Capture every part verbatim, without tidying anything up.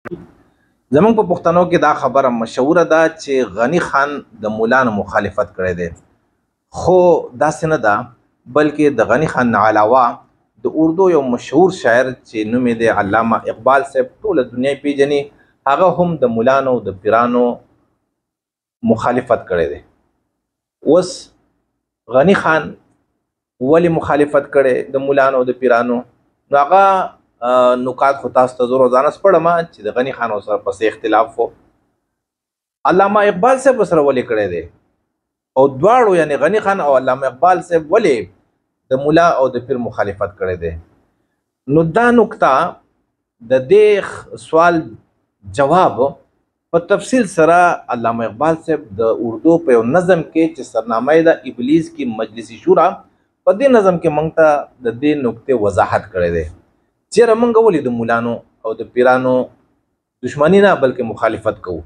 زمونږ په پښتنو کې دا خبره مشهوره ده چې غنی خان د مولانا مخالفت کړی دی، خو داسې نه ده، بلکې د غنی خان نه علاوه د اردو یو مشهور شاعر چې نوم یې دی علامه اقبال صاحب، ټوله دنیا یې پیژني، هغه هم د مولانو د پیرانو مخالفت کړی دی. اوس غنی خان ولې مخالفت کړی د مولانو د پیرانو؟ نو هغه نکات خو تاسو ته زه روزانه سپړم چې د غنی خان سره پسې اختلاف و. علامه اقبال صاحب سره ولې کړی دی؟ او دواړو یعنی غنی خان او علامه اقبال صاحب ولې د مولا او د پیر مخالفت کړی دی؟ نو دا نکته د دې سوال جواب په تفصیل سره علامه اقبال صاحب د اردو په یو نظم کې چې سرنامه یې د ابلیس کی مجلس شورا، په دې نظم کې موږ ته د دې نکتې وضاحت کړی دی چیرې موږ ولې د مولانو او د پیرانو دشمنی نه بلکې مخالفت کوو.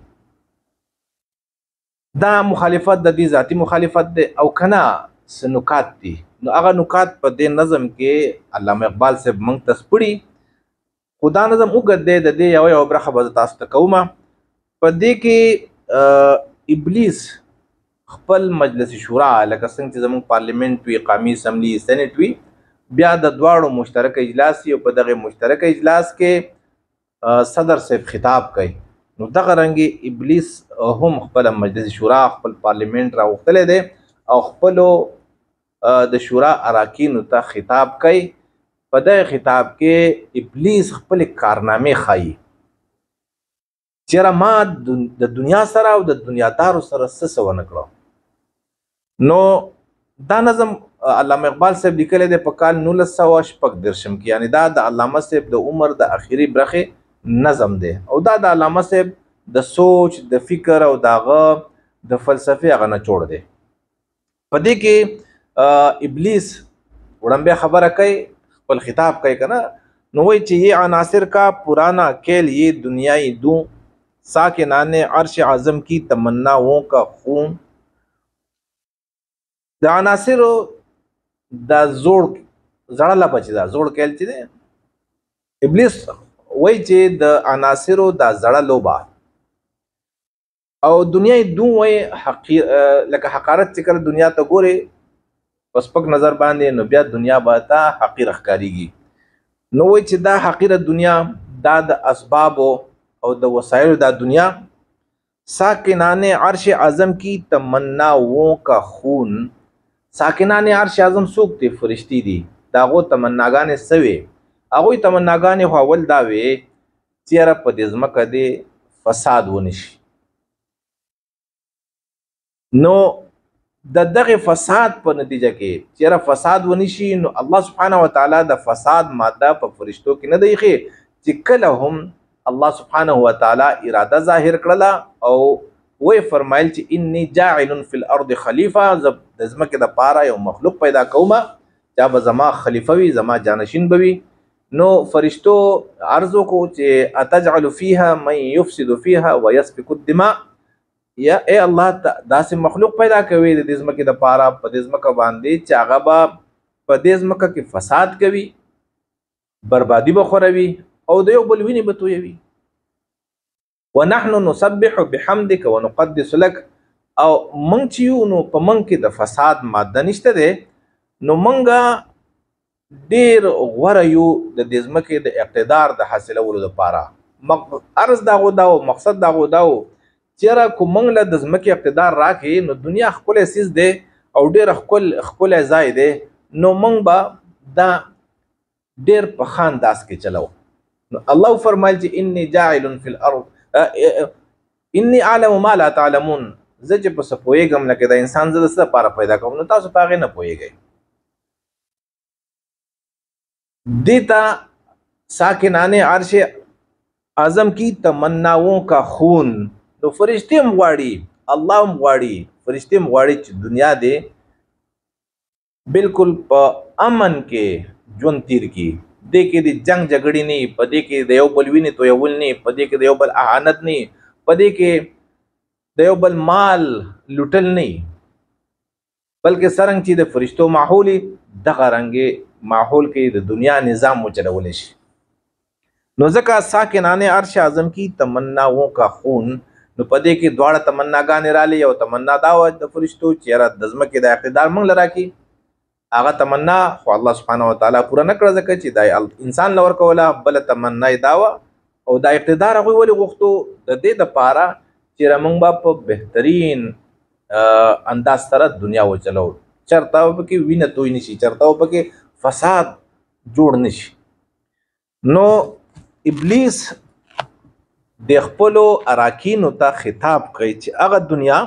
دا مخالفت د دې ذاتی مخالفت دی او کنه څه نکات دي، نو هغه نکات په دې نظم کې علامه اقبال صاحب موږ ته سپړي، خو دا نظم اوږد دی، د دې یوه یوه برخه به زه تاسو ته کوم. په دې کې ابلیس خپل مجلس شورا لکه څنګه چې زموږ پارلیمنت وي، قومي اسمبلی، سینټ وي، بیا د دواړو مشترک اجلاس او په دغه مشترک اجلاس کې صدر صاحب خطاب کوي. نو دغه رنګ ابلیس هم خپل مجلس شورا، خپل پارلیمنت راوختلی دی او خپلو د شورا اراکینو ته خطاب کوي. په دغه خطاب کې ابلیس خپل کارنامې ښایي چېرې ما د دنیا سره او د دنیادارو سره څه څه ونه کړه. نو دا نظم علامه اقبال صاحب لیکلی دی په کال نولس سوه شپږ دېرشم کې، یعنی دا د علامه صاحب د عمر د اخري برخې نظم دی او دا د علامه صاحب د سوچ، د فکر او د هغه د فلسفې هغه نچوړ دی. په دې کې ابلیس وړاندې خبره کوي، خپل خطاب کوي که نه، نو وایي چې یہ عناصر کا پرانا کھیل، یہ دنیای دوں ساکنان عرش اعظم کی تمناؤں کا خون. د عناصرو دا زوړ زړه لپه چې دا زوړ کیل چې دی، ابلیس وایي چې د عناصرو دا زړه لوبه او دنیا دون وایي لکه حقارت چې کله دنیا ته ګورې په سپک نظر باندې، نو بیا دنیا به تا حقیره ښکارېږي. نو وایي چې دا حقیره دنیا دا د اسبابو او د وسایلو دا دنیا ساکنان عرش اعظم کی تمناؤں کا خون. ساکنان عرش اعظم څوک دي؟ فرشتي دي. د هغو تمناګانې څه وې؟ هغوی تمناګانې خو اول دا وې چې یاره په دې ځمکه دې فساد ونه شي. نو د دغې فساد په نتیجه کې چې یاره فساد ونه شي، نو الله سبحانه وتعالی د فساد ماده په فرشتو کې نه دی ایښې چې کله هم الله سبحانه وتعالی اراده ظاهر کړله او وی فرمایل چې انی جاعل فی الارض خلیفه، زه د ځمکې دپاره یو مخلوق پیدا کومه چې به زما خلیفه وي، زما جانشین به وي. نو فرشتو عرض وکړو چې اتجعل فیها من یفسد فیها ویسفک الدماء، یا ای الله داسې مخلوق پیدا کوي د دې ځمکې دپاره په دې ځمکه باندې چې هغه به په دې ځمکه کې فساد کوي، بربادي به خوروي او د یو بل وینې به تویوي. ونحن نسبح بحمدک ونقدس لك، او منګ چې یو نو په منګ کې د فساد ماده نشته دی، نو منګه ډیر غوره یو د دې ځمکې د اقتدار د حاصلولو دپاره. عرض دا غو دا و مقصد دا غو دا و چېرې که موږ له د ځمکې اقتدار راکړي، نو دنیا ښکلی څیز دی او ډېر ښکلی ځای دی، نو موږ به دا ډېر په ښه انداز کې چلو. نو الله فرمایل چې انی جاعل فی الارض انی اعلم ما لا تعلمون، زه چې په څه پوهېږم لکه د انسان زه د څه لپاره پیدا کوم، نو تاسو په هغې نه پوهېږئ. دې ته ساکنان عرش اعظم کی تمناؤں کا خون. نو فرشتې هم غواړي، الله هم غواړي، فرشتې هم غواړي چې دنیا دې بالکل په امن کې ژوند تیر کړي، دې کې د جنگ جګړې نه، په دې کې د یو بل وینې تویول نه، په دې کې د یو بل اهانت نه، په دې کې د یو بل مال لوټل نه، بلکې څرنګه چې د فرشتو ماحول دغه رنګې ماحول کې د دنیا نظام وچلولی شي. نو ځکه ساکنان عرش اعظم کی تمناؤں کا خون، نو پدې کې دواړه تمناګانې رالی. یو تمنا دا وه د فرشتو چې یاره د ځمکې د اقتدار موږ له راکړي، هغه تمنا خو الله سبحانه وتعالی پوره نه کړه ځکه چې دا انسان له ورکوله. بله تمنا یې دا وه او دا اقتدار هغوی ولې غوښتو؟ د دې دپاره چې موږ به په بهترین انداز سره دنیا وچلو، چېرته به پکې وینه توی نه شي، چېرته به پکې فساد جوړ نه شي. نو ابلیس د خپلو اراکینو ته خطاب کوي چې هغه دنیا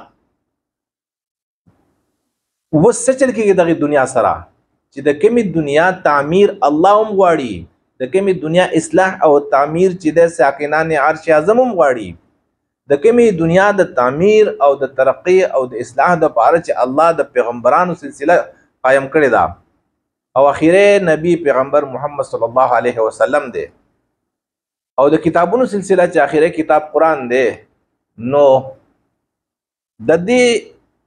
اوس څه چل کېږي دغې دنیا سره چې د کومې دنیا تعمیر الله هم غواړي، د کومې دنیا اصلاح او تعمیر چې د ساکنان عرش اعظم هم غواړي، د کومې دنیا د تعمیر او د ترقی او د اصلاح دپاره چې الله د پیغمبرانو سلسله قایم کړې ده او اخیری نبی پیغمبر محمد صلی الله علیه وسلم دی او د کتابونو سلسله چې اخیری کتاب قرآن دی. نو د دې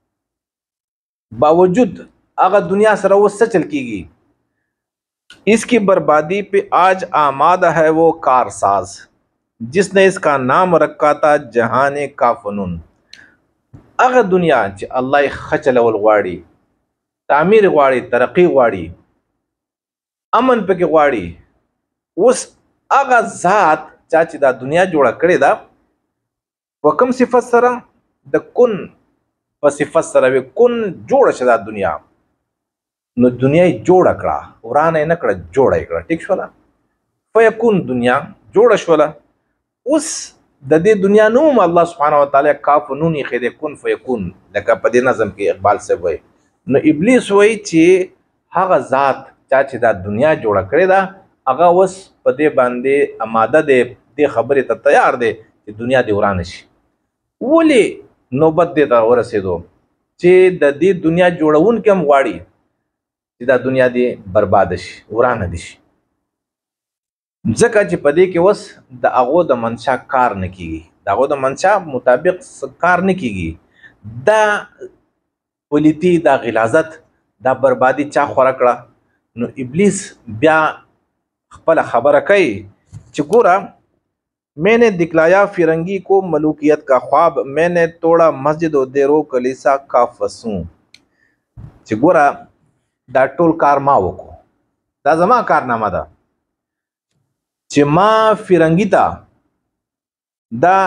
باوجود هغه دنیا سره اوس څه چل کېږي؟ اس کی بربادی پہ آج آمادہ ہے وہ کارساز جس نے اس کا نام رکھا تھا جہان کا فنون. هغه دنیا چې الله یې ښه چلول غواړي، تعمیر غواړي، ترقی غواړي، امن پکې غواړي، اوس هغه ذات چا چې دا دنیا جوړه کړې ده په کوم صفت سره؟ د کن په صفت سره وي. کن جوړه شه دا دنیا، نو دنیا یې جوړه کړه، ورانه یې نه کړه، جوړه یې کړه. ټیک شوله؟ فیکون دنیا جوړه شوله. اوس د دې دنیا نوم الله سبحانه وتعالی کاف نون یې ایښی دی، کن فیکون، لکه په دې نظم کې اقبال صاحب وایي. نو ابلیس وایي چې هغه ذات چا چې دا دنیا جوړه کړې ده هغه اوس په دې باندې اماده دی، دې خبرې ته تیار دی چې دنیا دې ورانه شي. ولې نوبت دې ته ورسېدو چې د دې دنیا جوړونکي هم غواړي چې دا دنیا دې برباده شي، ورانه دي شي، ځکه چې په دې کې اوس د هغو د منشا کار نه کېږي، د هغو د منشا مطابق کار نه کېږي. دا پلیتی، دا غلاظت، دا بربادي چا خوره کړه؟ نو ابلیس بیا خپله خبره کوي چې ګوره میں نے دکھلایا فرنگی کو ملوکیت کا خواب، میں نے توڑا مسجد و دیرو کلیسا کا فسوں. چې ګوره دا ټول کار ما وکړو، دا زما کارنامه ده چې ما فرنګي ته دا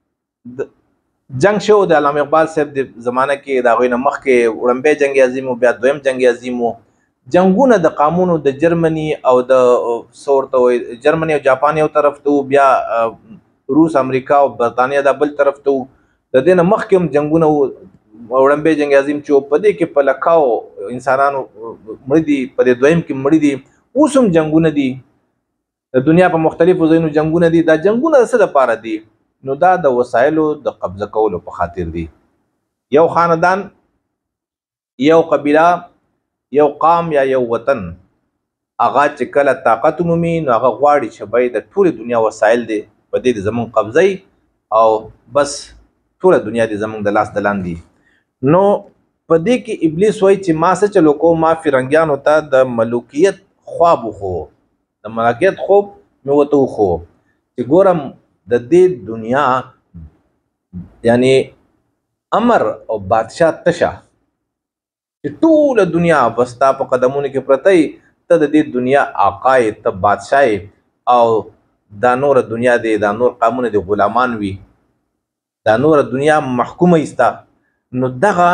جنگ شو د علامه اقبال صاحب د زمانه کې، د هغوی نه مخکې وړمبی جنګ عظیم و، بیا دویم جنګ عظیم و. جنګونه د قامونو د جرمني او د څه ورته وایي جرمني او جاپان یو طرف ته و، بیا روس امریکا او برطانیه دا بل طرف ته و. د دې نه مخکې هم جنګونه و، وړمبی جنګ عظیم چې و په دې کې په لکاو انسانانو مړه دي، په دې دویم کې مړه دي. اوس هم جنګونه دي، د دنیا په مختلفو ځایونو جنګونه دي. دا جنګونه د څه دپاره دي؟ نو دا د وسایلو د قبضه کولو په خاطر دي. یو خاندان، یو قبیله، یو قام یا یو وطن هغه چې کله طاقت ومومي نو هغه غواړي چې باید د ټولې دنیا وسایل دی په دې زمونږ قبضه او بس ټوله دنیا دې زمونږ د لاس د لاندې. نو په دې کې ابلیس وایي چې ما څه چلو کو، ما فرنګیانو ته د ملوکیت خواب وخو، د ملوکیت خوب مې ورته وخو چې ګورم د دې دنیا یعنی امر او بادشاه تشه چې ټوله دنیا بس تا په قدمونو کې پرته یي، ته د دې دنیا آقا یې، ته بادشاه یې او دا نوره دنیا دی، دا نور قامونه دی غلامان وي، دا نوره دنیا محکومه ایستا. نو دغه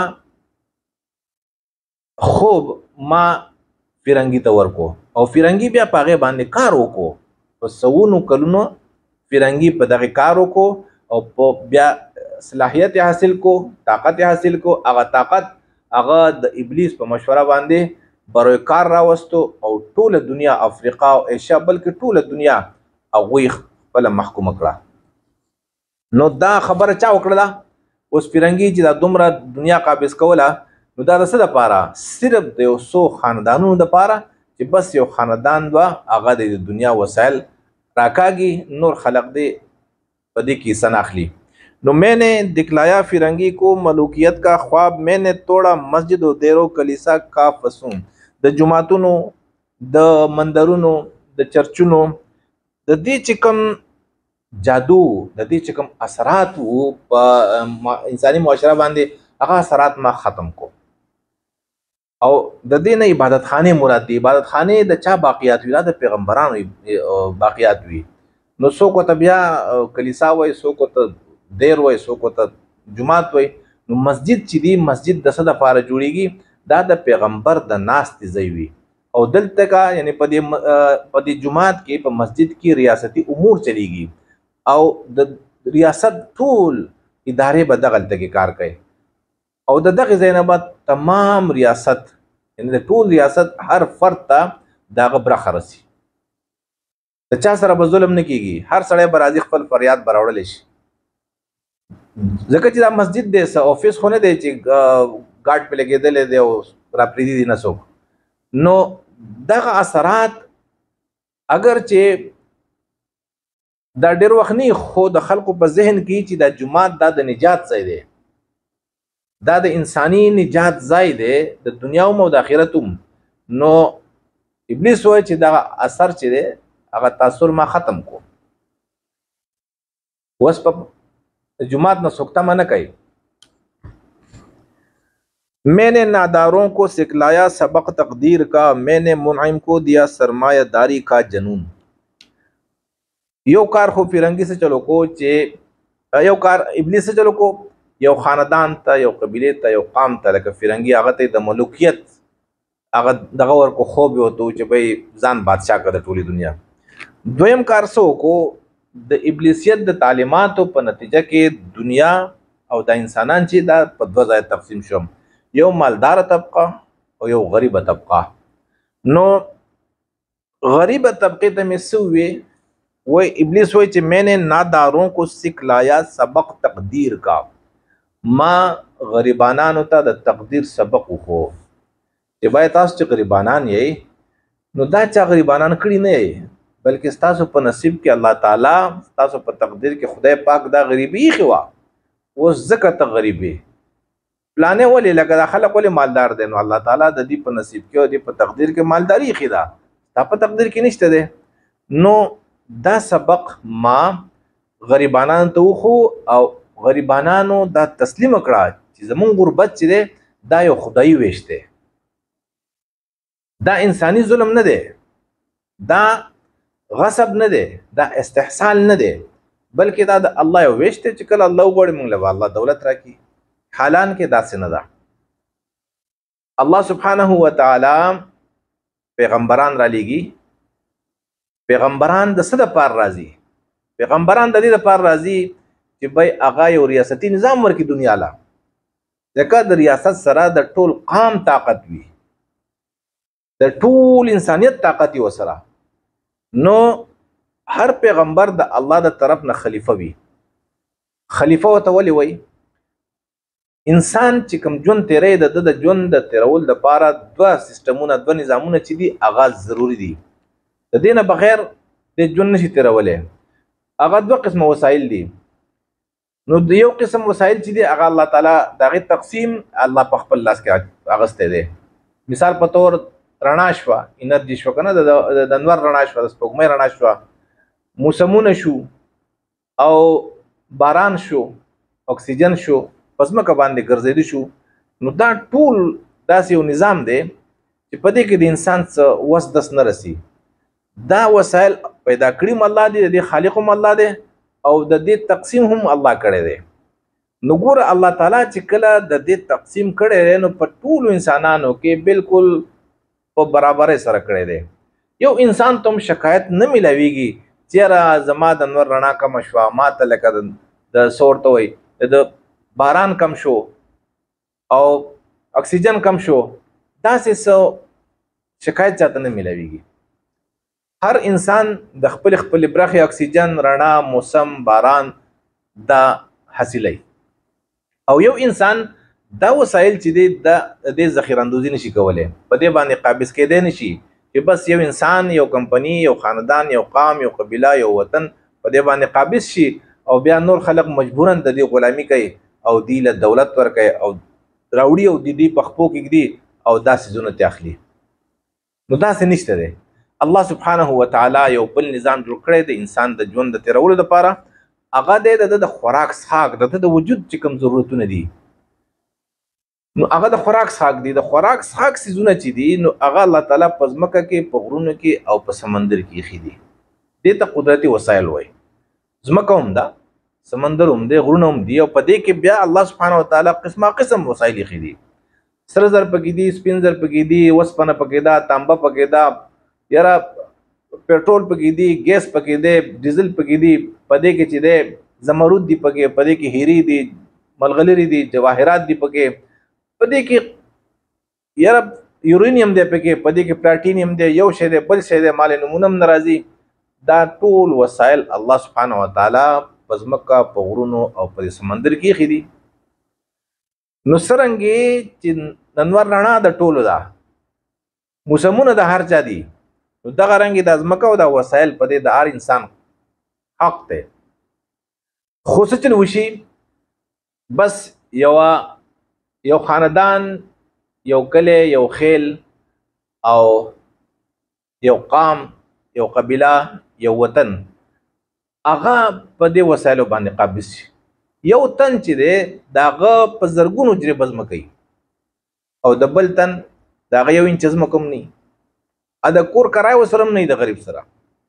خوب ما فرنګي ته ورکو او فرنګي بیا په هغې باندې کار وکړو، په سوونو کلونو فرنګي په دغه کار وکړو او په بیا صلاحیت حاصل کو، طاقت حاصل کو. هغه طاقت هغه د ابلیس په مشوره باندې بروی کار راوستو او ټوله دنیا افریقا او ایشیا بلکې ټوله دنیا هغوی خپله محکومه کړه. نو دا خبره چا وکړله؟ اوس فرنګي چې دا دومره دنیا قابض کوله نو دا د څه دپاره؟ صرف د یو څو خاندانونو دپاره چې بس یو خاندان دوه هغه د دنیا وسایل راکاږي، نور خلق دی په دې کې حصه نه اخلي. نو میں نے دکھلایا فرنگی کو ملوکیت کا خواب، میں نے توڑا مسجد و دیرو کلیسا کا فسون. د جماعتونو، د مندرونو، د چرچونو، د دې چې کوم جادو د دې چې کوم اثرات وو په انساني معاشره باندې هغه اثرات ما ختم کو او د دې نه عبادت خانه مراد دی. عبادت خانه د چا باقیات وی د پیغمبرانو باقیات وی. نو څوک ته بیا کلیسا وای، څوک ته دیر وای، څوک ته جمعات وای. نو مسجد چې دی مسجد د څه د پاره جوړیږي؟ دا د پیغمبر د ناست ځای وي. او دلته کا یعنی په دې په دې جمعات کې په مسجد کې ریاستي امور چلیږي او د ریاست ټول ادارې به دغه دغه کار کوي او د دغه زینبات تمام ریاست یعنی د ټول ریاست هر فرد ته دغه برخه رسی. د چا سره به ظلم نه کیږي، هر سړی به راځي خپل فریاد براوړل شي. ځکه چې دا مسجد دی څه افیس خو نه دی چې ګارډ په لګېدلې دی او را پریدي دي نه څوک. نو دغه اثرات اگر چې دا ډېر وخت نه خو د خلکو په ذهن کې چې دا جمعات دا د نجات ځای دی، دا د انساني نجات ځای دی د دنیا او د آخرت. نو ابلیس وایي چې دا اثر چې دی هغه تاثر ما ختم کو. اوس په جمعات نه څوک تمه نه کوي. میں نے ناداروں کو سکھلایا سبق تقدیر کا، میں نے منعم کو دیا سرمایہ داری کا جنون. یو کار خو فرنگی سے چلو کو چې یو کار ابلیس سے چلو کو یو خاندان ته، یو قبیله ته، یو قام ته، لکه فرنگی هغه ته د ملوکیت هغه دغه ورکو خوب وته چې به ځان بادشاہ کړه ټولي دنیا. دویم کار سو کو د ابلیسیت د تعلیماتو په نتیجه کې دنیا او د انسانان چې دا په دوه ځای تقسیم شوم، یو مالدار طبقه او یو غریب طبقه. نو غریب طبقه ته مسوي وہ ابلیس وای چې میں نے ناداروں کو سکھلایا سبق تقدیر کا، ما غریبانانو ته د تقدیر سبق وخو. چې باید تاسو چې غریبانان یې نو دا چا غریبانان کړی نه یې، بلکې تاسو په نصیب کې الله تعالی تاسو په تقدیر کې خدای پاک دا غریبی خوا اوس ځکه ته غریبی پلانې ولې لکه دا خلک ولې مالدار دي، نو الله تعالی د دې په نصیب کې او د په تقدیر کې مالداری خدا دا په تقدیر کې نشته ده. نو دا سبق ما غریبانان ته وخو او غریبانانو دا تسلیم کړه چې زمون غربت چې ده دا یو خدایي ویش ده، دا انساني ظلم نه ده، دا غصب نه ده، دا استحصال نه ده، بلکې دا د الله یو ویش ده چې کله الله وغواړي موږ له الله دولت راکړي. حالان کې داسې نه ده. الله سبحانه و تعالی پیغمبران را لېږي. پیغمبران د څه دپاره راځي؟ پیغمبران د دې دپاره راځي چې بای هغه یو ریاستي نظام ورکړي دنیا له. ځکه د ریاست سره د ټول قام طاقت وي، د ټول انسانیت طاقت وي ورسره. نو هر پیغمبر د الله د طرف نه خلیفه وي. خلیفه ورته ولې وایي؟ انسان چې کوم ژوند تیری د د ژوند د تیرول دپاره دوه سیستمونه دوه نظامونه چې دي هغه ضروري دي. د دې نه بغیر د ژوند نشي تیرولی. هغه دوه قسمه وسایل دي. نو د یو قسم وسایل چې دي هغه الله تعالی د هغې تقسیم الله په خپل لاس کې اغستی دی. مثال په طور رڼا شوه، انرژي شوه که نه، د انور رڼا شوه، د سپوږمۍ رڼا شوه، موسمونه شو او باران شو، اکسیجن شو، په ځمکه باندې ګرځېدی شو. نو دا ټول داسې یو نظام دی چې په دې کې د انسان څه وس دس نه رسي. دا وسایل پیدا کړي هم الله دی، د دې خالق هم الله دی او د دې تقسیم هم الله کړی دی. نو ګوره الله تعالی چې کله د دې تقسیم کړی دی نو په ټولو انسانانو کې بالکل په برابرۍ سره کړی دی. یو انسان ته هم شکایت نه میلاویږي چېرې زما د نور رڼا کمه شوه، ما ته لکه د څه ورته وایي د باران کم شو او اکسیجن کم شو، داسې څه شکایت چاته نه میلاویږي. هر انسان د خپل خپل برخې اکسیجن، رڼا، موسم، باران دا حاصلوي. او یو انسان دا وسایل چې دی د دې ذخیره اندوزي نشي کولی، په دې باندې قابض کېدی نشي چې بس یو انسان، یو کمپني، یو خاندان، یو قام، یو قبیله، یو وطن په دې باندې قابض شي او بیا نور خلک مجبورا د دې غلامي کوي او دی له دولت ورکوي او راوړي او د دې په خپو کې ږدي او داسې ځونه ترې اخلي. نو داسې نشته دی. الله سبحانه وتعالى یو بل نظام جوړ کړی د انسان د ژوند د تیرولو لپاره. هغه دی د د خوراک څښاک، د د وجود چې کوم ضرورتونه دي نو هغه د خوراک څښاک دي. د خوراک څښاک سیزونه چې دي نو هغه الله تعالی په ځمکه کې، په غرونو کې او په سمندر کې ایښي دي. دې ته قدرتي وسایل وایي. ځمکه هم ده، سمندر هم دی، غرونه هم دي، او په دې کې بیا الله سبحانه وتعالی قسمه قسم وسایل ایښي دي. سره زر پکې دي، سپین زر پکې دي، وسپنه پکې ده، تانبه پکې ده، یاره پېټرول پکې دي، ګیس پکې دی، ډیزل پکې دي، په دې کې چې دی زمرود دي پکې، په دې کې هیري دي، ملغلرې دي، جواهرات دي پکې، په دې کې یاره یورینیم دی پکې، په دې کې پلاټینیم دی، یو شی دی بل شی دی، مال نمونه هم نه راځي. دا ټول وسایل الله سبحانه وتعالی په ځمکه، په غرونو او په سمندر کې ایښي دي. نو څرنګې چې ننور رڼا د ټولو ده، موسمونه د هر چا دي، نو دغه رنګې د ځمکه او د وسایل په دې د هر انسان حق دی. خو څه چې وشي، بس یوه یو خاندان، یو کلی، یو خیل او یو قام، یو قبیله، یو وطن، هغه په دې وسایلو باندې قابض شي. یو تن چې دی د هغه په زرګونو جریبه ځمکه کوي، او د بل تن د هغه یو انچ ځمکه هم نه، ا د کور کرای ورسره هم نه د غریب سره.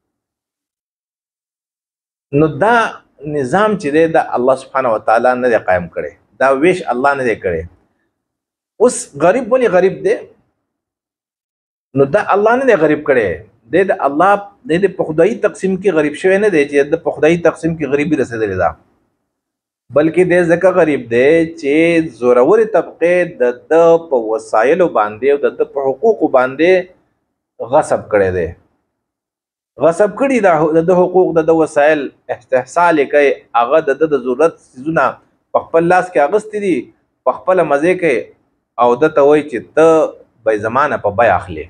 نو دا نظام چې دی د الله سبحانه وتعالی نه دی قایم کړی، دا ویش الله نه دی کړی. اوس غریب ولې غریب دی؟ نو دا الله نه دی غریب کړی، د د الله د په خدایي تقسیم کې غریب شوی نه دی چې د په خدایي تقسیم کې غریبي رسېدلې ده، بلکې د ځکه غریب دی چې زورورې طبقې د د په وسایلو باندې او د د په حقوقو باندې غصب کړی دی. غصب کړي د د حقوق، د د وسایل استحصال یې کوي، هغه د د د ضرورت څیزونه په خپل لاس کې اخیستي دي، په خپله مزې کوي، او ده ته وایي چې ته به زمانه په بیه اخلي.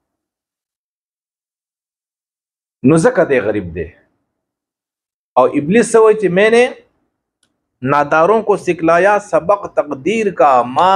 نو ځکه دی غریب دی. او ابلیس څه وایي چې میں نے ناداروں کو سکلایا سبق تقدیر کا، ما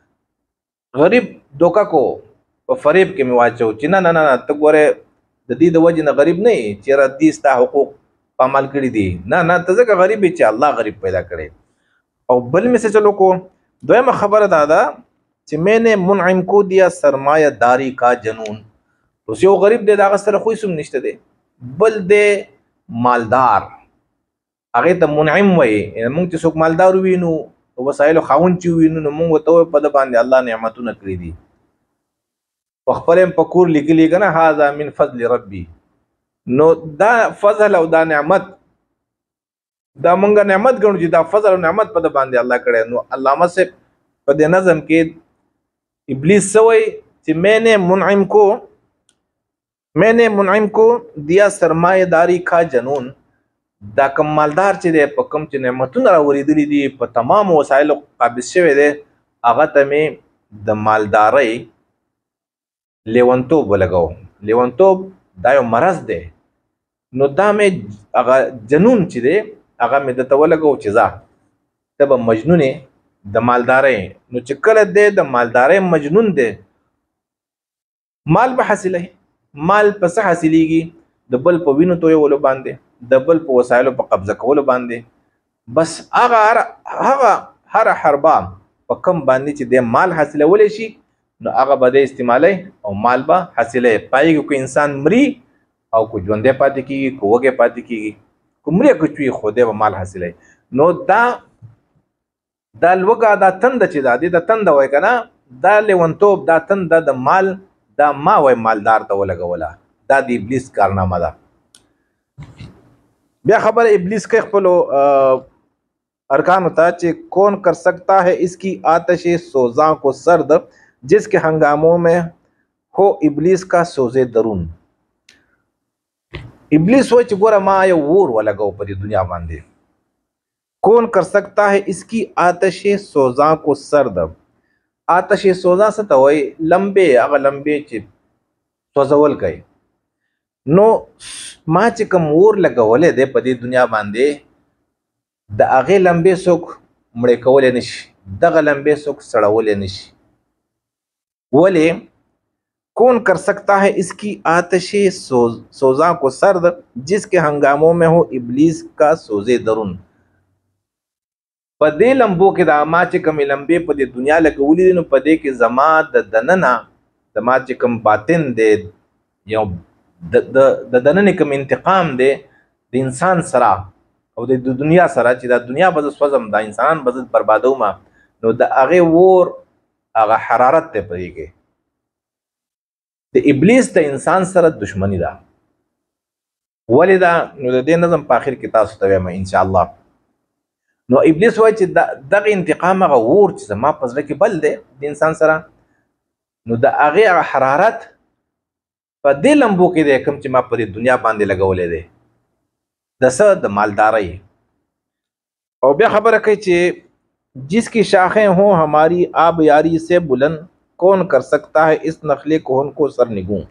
غریب دوکه کو په فریب کې مې واچو چې نه نه نه ته ګورې د دې د وجې نه غریب نه یې چېرې دې ستا حقوق په عمل کړي دي، نه نه ته ځکه غریب یې چې الله غریب پیدا کړی. او بل مې څه چلو کو. دویمه خبره دا ده چې میں نے منعم کو دیا سرمایہ داری کا جنون. اوس یو غریب دی، د هغه سره خوی سم نشته دی. بل دی مالدار، هغې ته منعم وایي. موږ چې څوک مالدار وینو، په وسایلو خاوند چې وینو، نو موږ ورته وایو په ده باندې الله نعمتونه کړي دي. په خپل هم په کور لیکلي که نه هذا من فضل ربي. نو دا فضل او دا نعمت، دا مونږ نعمت ګڼو چې دا فضل او نعمت په ده باندې الله کړی. نو علامه صاحب په دې نظم کې ابلیس څه وایي چې میں نے منعم کو میں نے منعم کو دیا سرمایہ داری کا جنون. دا کم مالدار چې دی، په کوم چې نعمتونه راورېدلي دي، په تمامو وسایلو قابض شوی دی، هغه ته مې د مالدارۍ لیونتوب ولګو. لیونتوب دا یو مرض دی، نو دا مې هغه جنون چې دی هغه مې دته ولګو چې ځه ته به مجنون یې د مالدارۍ. نو چې کله دی د مالدارۍ مجنون دی، مال به حاصلوي. مال په څه حاصلېږي؟ د بل په وینو تویولو باندې، د بل په وسایلو په قبضه کولو باندې. بس هغه هغه هر حربه په کم باندې چې د مال حاصلولی شي، نو هغه به د استعمالی او مال به حاصلوي. پای کې که انسان مري او که ژوندی پاتې کېږي، که وږی پاتې کېږي، که مري که چوي، خو دی به مال حاصلوي. نو دا دا لوږه، دا تنده چې دا دی، د تنده وایي که نه، دا لیونتوب، دا تنده د مال، دا ما وای مالدار ته ولګوله. دا د ابلیس کارنامه ده. بیا خبر ابلیس کے خپلو ارکان ہوتا ہے کون کر سکتا ہے اس کی آتش سوزاں کو سرد جس کے ہنگاموں میں ہو ابلیس کا سوزے درون. ابلیس وای چې ګوره ما یو اور ولګو په دې دنیا باندې. کون کر سکتا ہے اس کی آتش سوزاں کو سرد. آتش سوزا څه ته وایي؟ لمبې، هغه لمبې چې سوځول کوي. نو ما چې کوم اور لګولی دی په دې دنیا باندې، د هغې لمبې څوک مړې کولی نه شي، دغه لمبې څوک سړولی نه شي. ولې؟ कौन कर सकता है इसकी आतशे सोज सोजा को सर्द, जिसके हंगामों में हो इब्लीस का सोजे दरुन। पदे लंबो के दामा चे कम लंबे पदे दुनिया लगौली दिन पदे के जमा द दनना दमा चे कम बातिन दे यो द द द दनने कम इंतकाम दे द इंसान सरा او د दुनिया सरा چې د दुनिया بز سوزم دا انسان بز بربادو ما نو د هغه ور هغه حرارت ته پریږي. د ابلیس د انسان سره دشمنی ده. ولدا نو د دې نظم په اخر کې تاسو ته وایم ان شاء الله. نو ابلیس وایي چې دغه انتقام هغه ور چې ما په ځل کې بل دی د انسان سره، نو د هغه حرارت په دې لمبو کې دی کوم چې ما په دنیا باندې لګولې دی د څه د مالدارۍ. او بیا خبره کوي چې जिसकी शाखें हों हमारी आब यारी से बुलंद, कौन कर सकता है इस नखले को उनको सर निगूं.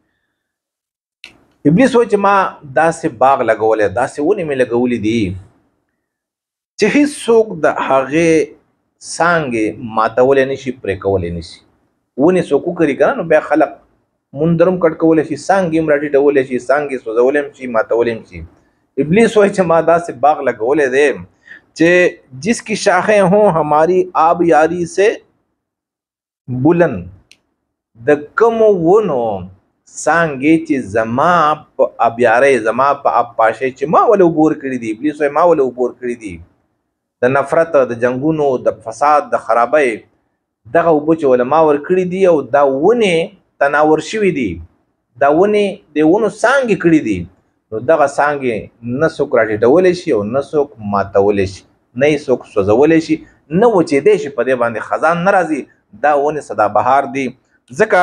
ابلیس وایي چې ما داسې باغ لګولی داسې ونې مې لګولې دي چې هېڅوک د هغې څانګې ماتولی نه شي، پرې کولی نه شي. ونې څوک وکري که نه نو بیا خلک مندرم کټ کولی شي، څانګې هم راټیټولی شي، څانګې سوځولی هم شي، ماتولی هم شي. ابلیس وایي چې ما داسې باغ لګولی دی چې जिसकी शाखें हों हमारी आब यारी से बुलंद، د کومو ونو څانګې چې زما په ابیارۍ زما په ابپاشۍ چې ما ولې اوبه ورکړي دي. ابلیس وایي ما ولې اوبه ورکړي دي د نفرت، د جنګونو، د فساد، د خرابۍ، دغه اوبه چې ولې ما ورکړي دي او دا ونې تناور شوي دي، دا ونې د ونو څانګې کړي دي، نو دغه څانګې نه څوک راټیټولی شي او نه څوک ماتولی شي، نه یې څوک سوځولی شي، نه وچېدی شي، په دې باندې خزان نه راځي. دا ونې سدابهار دي ځکه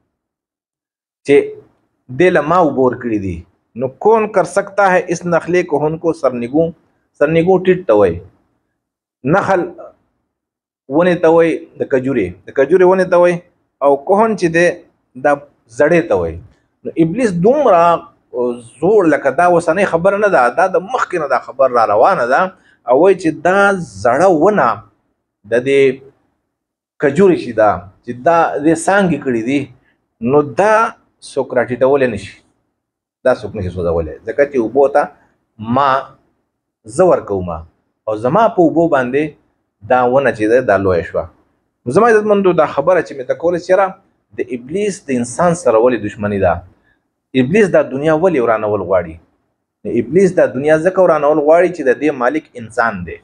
چې دې له ما اوبه ورکړي دي. نو کون کر سکتا ہے اس نخلے کو هن کو سرنګو. سرنګو ټیټ ته وایي، نخل ونې ته وایي د کجورې، د کجورې ونې ته وایي، او کوهن چې دی دا زړې ته وایي. نو ابلیس دومره زوړ لکه دا اوسنۍ خبره نه ده، دا د مخکې نه دا خبر را روانه ده، او وایي چې دا زړه ونه د دې کجورې چې ده چې دا دې څانګې کړي دي، نو دا څوک راټیټولی نه شي، دا څوک نه شي سوځولی، ځکه چې اوبو ته ما زه ورکوم او زما په اوبو باندې دا ونه چې ده دا لویه شوه. زما عزتمندو دا خبره چې مې ته کوله چې یاره د ابلیس د انسان سره ولې دشمني ده. ابلیس دا دنیا ولې ورانول غواړي؟ ابلیس دا دنیا ځکه ورانول غواړي چې د دې مالک انسان دی،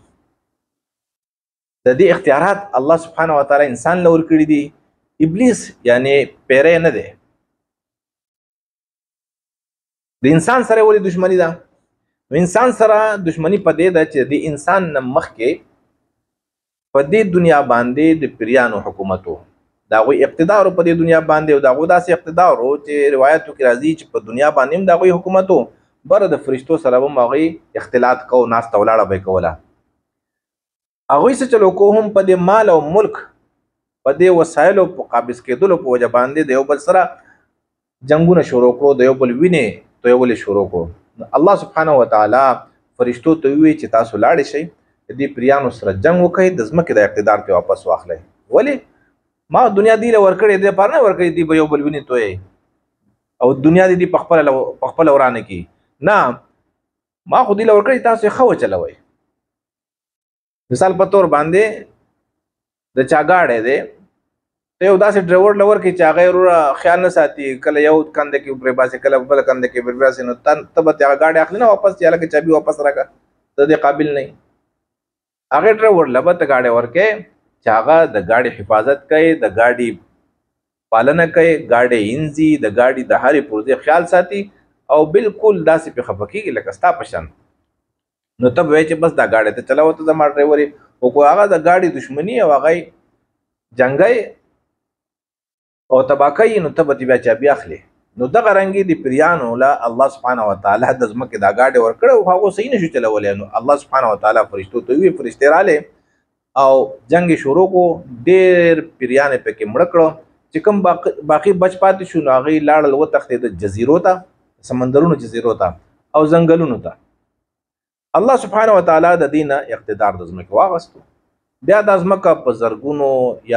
د دې اختیارات الله سبحانه وتعالی انسان له ورکړي دي. ابلیس یعنی پیری نه دی. د انسان سره ولې دشمنی ده؟ انسان سره دشمنی په دې ده چې د انسان نه مخکې په دې دنیا باندې د پیریانو حکومتو، دا غوی اقتدار په دې دنیا باندې، او دا غو داسې اقتدار چې روایتو کې راځي چې په دنیا باندې هم دا غوی حکومتو، بره د فرشتو سره هم هغوی اختلاط کو، ناسته ولاړه به یې کوله. هغوی څه چلو کو هم په دې مال او ملک، په دې وسایلو په قابض کېدلو په وجه باندې د یو بل سره جنګونه شروع کړو، د یو بل وینې تویولې شروع کړو. الله سبحانه وتعالی فرشتو ته وویل چې تاسو لاړې شئ د دې پیریانو سره جنګ وکړئ، د ځمکې د اقتدار پرې واپس واخلئ. ولې؟ ما دنیا دی له ورکړې دې پاره نه ورکړې دي به یو بل وینې توی او دنیا دې په خپل په خپل ورانه کی نه، ما خو دې له ورکړې تاسو یې ښه وچلوئ. مثال په تور باندې د چا ګاډی دی، ته یو داسې ډرایور له ورکړې چې هغه وروره خیال نه ساتي، کله یو کنده کې پرې باسي کله بله کنده کې پرې باسي، نو ته به هغه ګاډی اخلي نه واپس، چې هلکه چابي واپس راکړه، ته دې قابل نه یې. هغې ډرایور له به ته ګاډی ورکې چې هغه د ګاډي حفاظت کوي، د ګاډي پالنه کوي، ګاډي انځي، د ګاډي د هرې پرزې خیال ساتي، او بالکل داسې پې خفه کېږي لکه ستا په شان. نو ته به وایې چې بس دا ګاډی ته چلوه، ته زما ډرایور یې. خو که هغه د ګاډي دشمني او هغه جنګی او تباه کوي، نو ته به ترې بیا چابي اخلي. نو دغه رنګې د پیریانو له الله سبحانه وتعالی د ځمکې دا ګاډی ورکړی او هغو صحیح نه شو چلولی. نو الله سبحانه وتعالی فرشتو ته وویل، فرشتې راغلې او جنگ شروع کو، ډېر پیریان یې پکې مړه کړه، چې کوم باقي بچ پاتې شو نو هغوی لاړل وتښتېدل جزیرو ته، سمندرونو جزیرو ته او ځنګلونو ته. الله سبحانه وتعالی د دې نه اقتدار د ځمکې واغستو. بیا دا ځمکه په زرګونو یا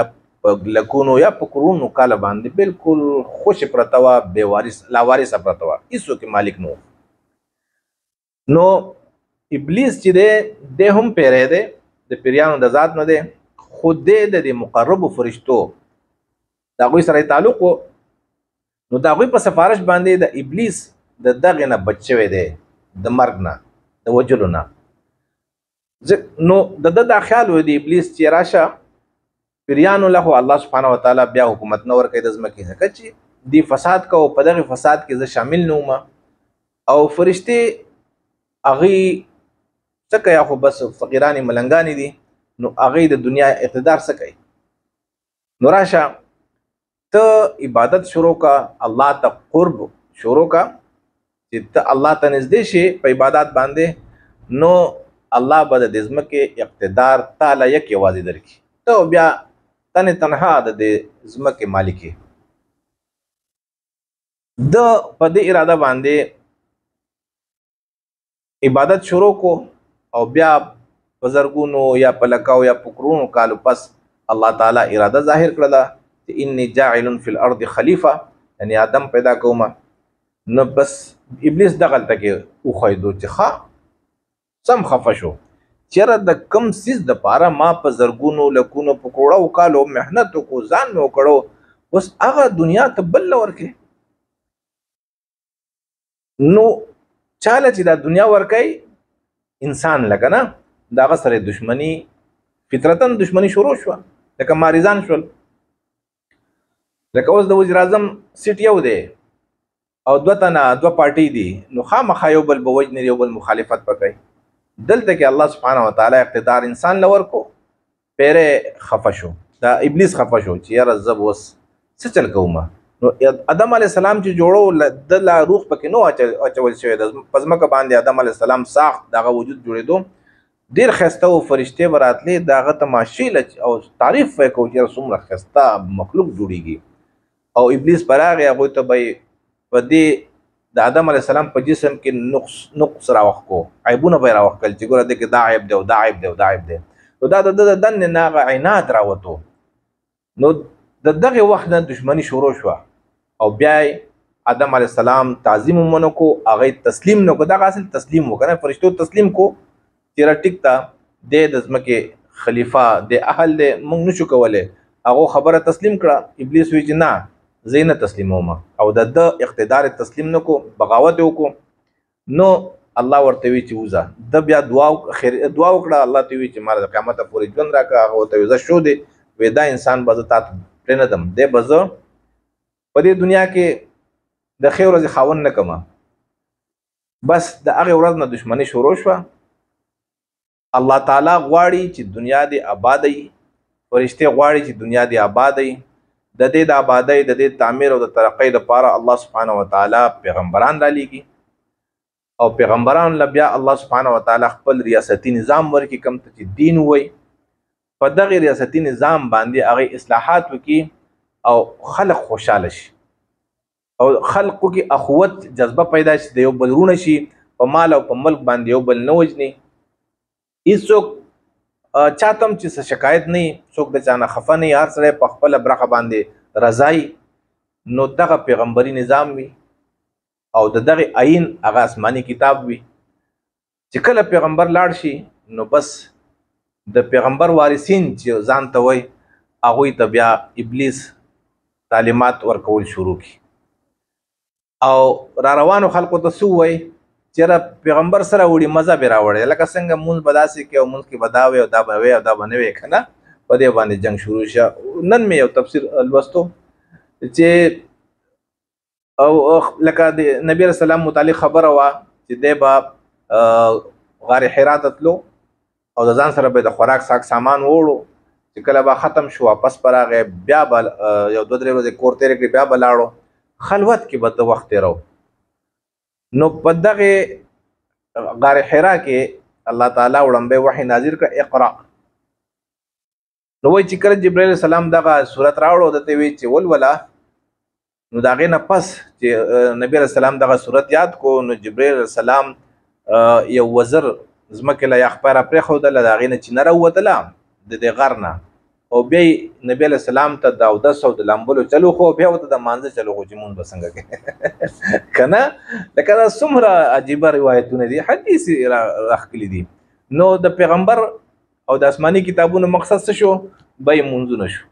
په لکونو یا په کرونو کاله باندې بالکل خوش پرته وه، بې وارث لاوارثه پرته وه، هېڅوک مالک نه و. نو ابلیس چې دی دی هم پیری دی، د پیریانو د ذات نه دی، خو دی د دې مقربو فرشتو د هغوی سره تعلق و. نو د هغوی په سفارش باندې د ابلیس د دغې نه بچ شوی دی، د مرګ نه، د وجلو نه. نو د ده دا خیال و د ابلیس چې راشه پیریانو له خو الله سبحانه وتعالی بیا حکومت نه ورکوي د ځمکې، ځکه چې دی فساد کوو، په دغې فساد کې زه شامل نه وم. او فرشتې هغوی څه کوي، خو بس فقیرانې ملنګانې دي، نو هغوی د دنیا اقتدار څه کوي. نو راشه ته عبادت شروع کا، الله ته قرب شروع کا، چې ته الله ته نږدې شي په عبادت باندې، نو الله به د دې ځمکې اقتدار تعالی یک یوازې درکړي، ته بیا تنې تنها د دې ځمکې مالک یې. د په دې اراده باندې عبادت شروع کو، او بیا په زرګونو یا په لکاو یا په کرونو کالو پس الله تعالی اراده ظاهر کړله چې انی جاعل فی الارض خلیفه، یعنی آدم پیدا کوم. نو بس ابلیس دغلته کې وښودو چې ښه سم خفه شو، چېرې د کم څیز دپاره ما په زرګونو لکونو په کروړو کالو محنت وکړو، ځان مې وکړو، اوس هغه دنیا ته بل له ورکوي. نو چاله چې دا دنیا ورکوي انسان لکه نه، د هغه سره دشمني فطرتا دشمني شروع شوه، لکه ماریزان شول. لکه اوس د وزیر اعظم سیټ یو دی او دوه تنه دوه پارټۍ دي، نو خامخا یو بل به وجني، یو بل مخالفت به کوي. دلته کې الله سبحانه وتعالی اقتدار انسان له ورکو، پیرې خفه شو، دا ابلیس خفه شو چې یاره زه به اوس څه چل کوم. نو آدم علیه السلام چې جوړو د لا روح پکې نو اچول شوی، د په ځمکه باندې آدم علیه السلام ساخت د هغه وجود جوړېدو ډېر ښایسته و، فرشتې به راتلې د هغه تماشې او تعریف به یې کوو چې یاره څومره ښایسته مخلوق جوړېږي. او ابلیس به راغی، هغوی ته به یې په دې د آدم علیه السلام په جسم کې نقص نقص راوښ کو، عیبونه به یې راوښ کړل چې ګوره دې کې دا عیب دی او دا عیب دی او دا عیب دی. نو دا د ده د دنې نه هغه عناد راوتو. نو د دغې وخت نه دشمني شروع شوه، او بیا یې آدم علیه السلام تعظیم هم ونه کو، هغه تسلیم نه کو. دغه اصل تسلیم و که نه، فرشتو تسلیم کو چې را ټیک ته دی د ځمکې خلیفه دی، اهل دی، موږ نشو کولی. هغو خبره تسلیم کړه. ابلیس وایي چې نه زه یې نه تسلیموم، او د ده اقتدار تسلیم نه کو، بغاوت یې وکړو. نو الله ورته وایي چې وځه. ده بیا دعا دعا وکړه، الله ته وایي چې ما د قیامته پورې ژوند راکړه. هغه ورته وایي زه شو دی، وایي دا انسان به زه تا ته پرېنږدم، دی به زه په دې دنیا کې د ښې ورځې خاوند نه کړم. بس د هغې ورځ نه دشمني شروع شوه. الله تعالی غواړي چې دنیا دې آباده وي، فرشتې غواړي چې دنیا دې آباده وي. د دې د آبادۍ، د دې تعمیر او د ترقۍ دپاره الله سبحانه وتعالی پیغمبران رالیږي، او پیغمبرانو له بیا الله سبحانه وتعالی خپل ریاستي نظام ورکړي، کوم ته چې دین وایي. په دغې ریاستي نظام باندې هغې اصلاحات وکړي او خلق خوشحاله شي، او خلقو کې اخوت جذبه پیدا شي، د یو بل رونه شي، په مال او په ملک باندې یو بل نه وجني. هېڅوک چاته هم چې څه شکایت نه وي، څوک د چا نه خفه نه وي، هر سړی په خپله برخه باندې رضا وي. نو دغه پیغمبري نظام وي، او د دغې آیین هغه آسماني کتاب وي چې کله پیغمبر لاړ شي، نو بس د پیغمبر وارثین چې ځان ته وایي، هغوی ته بیا ابلیس تعلیمات ورکول شروع کی، او را روانو خلقو ته څه ووایي چېرې پیغمبر سره وړي مذهب یې راوړی، لکه څنګه مونځ به داسې کوي او مونځ کې به دا وی او دا به وی او دا به نه وی، که نه په دې باندې جنګ شروع شه. نن مې یو تفسیر لوستو چې او لکه د نبی علیه السلام متعلق خبره وه چې دی به غار حرا ته تلو، او د ځان سره به د خوراک ساک سامان ووړو، چې کله به ختم شو واپس به راغی، بیا به یو دوه درې ورځې کور تېرې کړې، بیا به لاړو، خلوت کې به ته وخت تېرو. نو په دغې غار حرا کې الله تعالی وړاندې وحی نازل کړه، اقرا. نو وایي چې کله جبرائیل علیه السلام دغه صورت راوړو، دته وایي چې ولوله. نو د هغې نه پس چې نبی علیه السلام دغه صورت یاد کو، نو جبرائیل علیه السلام یو وزر ځمکې له یخ پای را پرېښودله، د هغې نه چینه راووتله د دې غر نه، او بیا نبی علیہ السلام ته د اودس او د لامبلو چلو خو بیا ورته د مانځه چلو خو چې مونږ به څنګه کوي که نه لکه دا څومره عجیبه روایتونه دي حدیث راښکلي دي. نو د پیغمبر او د آسماني کتابونو مقصد څه شو؟ به یې مونځونه شو.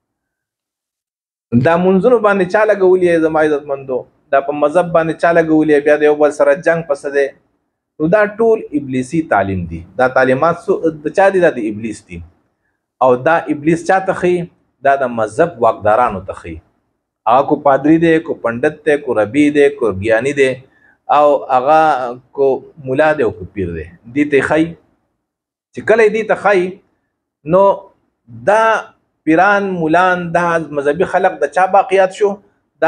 دا مونځونو باندې چا لګولي زما عزتمندو، دا په مذهب باندې چا لګولي، بیا د یو بل سره جنګ پسه دی. نو دا ټول ابلیسي تعلیم دي. دا تعلیمات د چا دي؟ دا د ابلیس دي. او دا ابلیس چا ته ښیي؟ دا د مذهب واکدارانو ته ښیي. هغه کو پادری دی، کو پنډت دی، کو ربی دی، کو ګیانی دی، او هغه کو مولا دی او کو پیر دی. دې ته ښیي چې کله دې ته ښیي نو دا پیران مولان دا مذهبي خلق د چا باقیات شو؟ دا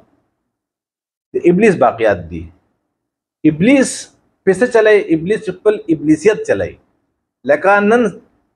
د ابلیس باقیات دي. ابلیس پیسه چلای، ابلیس خپل ابلیسیت چلای. لکه نن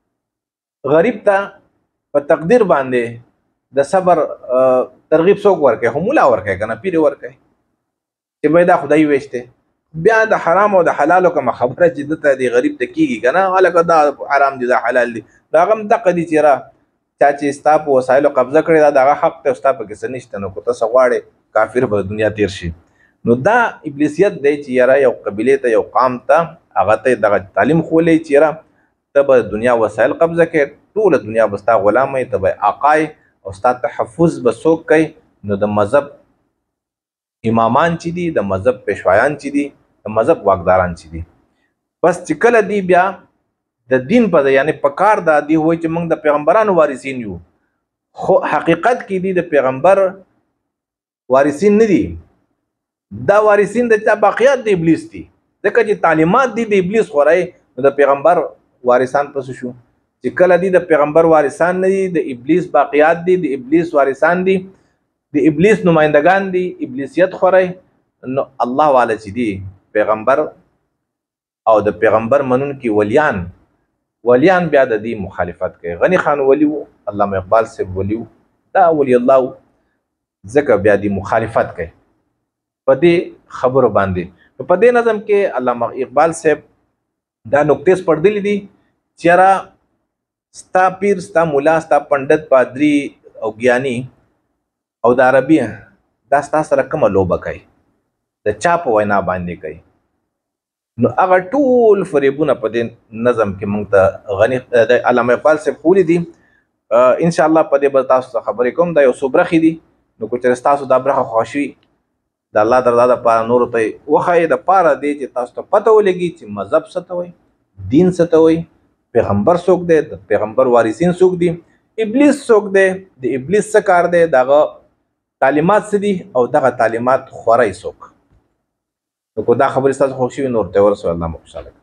غریب ته په تقدیر باندې د صبر ترغیب څوک ورکوي؟ خو مولا ورکوي که نه، پیر ورکوي چې بای دا خدای ویشته. بیا د حرام او د حلالو کومه خبره چې دته د غریب ته کېږي که نه، هلکه دا حرام دي دا حلال دي، دا هغه هم دقه دي چې را چا چې ستا په وسایلو قبضه کړې دا د هغه حق دی او ستا پکې څه نشته. نو که ته څه غواړې کافر به د دنیا تیر شي. نو دا ابلیسیت دی چې یاره یو قبیلې ته یو قام ته هغه ته دغه تعلیم خولی چې یاره ته به د دنیا وسایل قبضه کوې، ټوله دنیا به ستا غلامه ته به آقای او ستا تحفظ به څوک کوي؟ نو د مذهب امامان چې دي، د مذهب پیشوایان چې دي، د مذهب واکداران چې دي. بس چې کله دی بیا د دین په یعنی په کار دا دی وایي چې موږ د پیغمبرانو وارثین یو، خو حقیقت کې دي د پیغمبر وارثین نه دي. دا وارثین د چا باقیات د ابلیس دي. ځکه چې تعلیمات دي د ابلیس خورای، نو د پیغمبر وارثان پس شو. چې کله دي د پیغمبر وارثان نه دي، د ابلیس باقیات دي، د ابلیس وارثان دي، د ابلیس نمائندگان دي، ابلیسیت خورای. نو الله والا چې دي پیغمبر او د پیغمبر منونکي ولیان ولیان بیا د دې مخالفت کوي. غنی خان ولی و، علامه اقبال صاحب ولی و، دا ولی الله و، ځکه بیا دې مخالفت کوي په دې خبرو باندې. په دې نظم کې علامه اقبال صاحب دا نقطې سپړدلې دي چې را ستا پیر، ستا مولا، ستا پنډت، پادری او ګیانی او د عربي دا ستا سره کومه لوبه کوي؟ د چا په وینا باندې کوي؟ نو هغه ټول فریبونه په دې نظم کې موږ ته غنی د علامه اقبال صاحب خولی دي. ان شاء الله په دې به تاسو ته خبرې کوم. دا یو څو برخې دي. نو که چېرې ستاسو دا برخه خوښ وي د الله د رضا دپاره نورو ته یې وښایي، دپاره دی چې تاسو ته پته ولګي چې مذهب څه ته وایي، دین څه ته وایي، پیغمبر څوک دی، د پیغمبر وارثین څوک دي، ابلیس څوک دی، د ابلیس څه کار دی، دغه تعلیمات څه دي، او دغه تعلیمات خورئ څوک. نو که دا خبرې ستاسو خوښ شوي نور ته ورسوئ، الله مو خوشحاله کړي.